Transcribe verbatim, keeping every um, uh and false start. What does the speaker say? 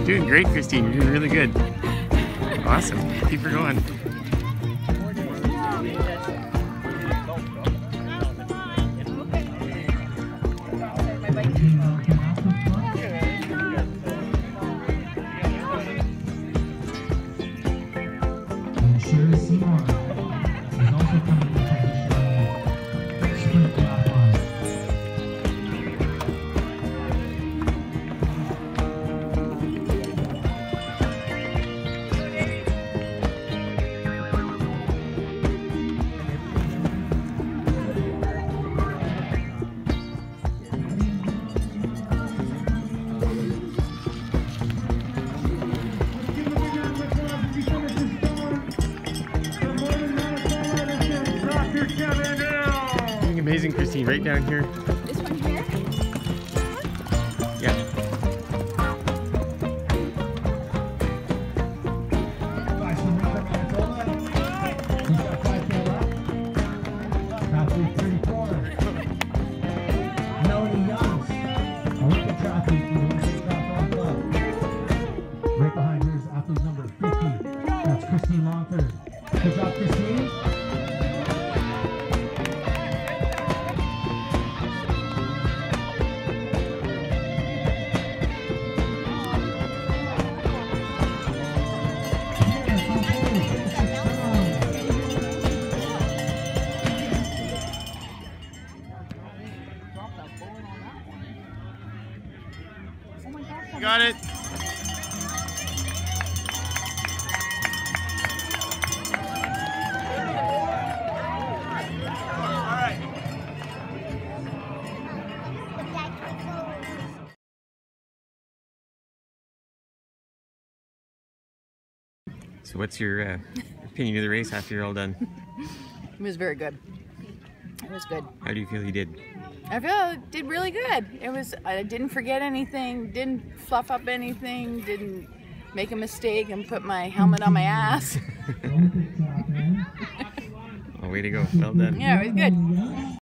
Doing great, Christine. You're doing really good. Awesome. Keep her going. Amazing, Christine, right down here. This one here? Yeah. Right behind her is athlete number fifty. That's Christine Longford. Good job, Christine. You got it. So what's your uh, opinion of the race after you're all done? It was very good. It was good. How do you feel you did? I feel I did really good. It was, I didn't forget anything, didn't fluff up anything, didn't make a mistake and put my helmet on my ass. Oh, way to go. Well done. Yeah, it was good.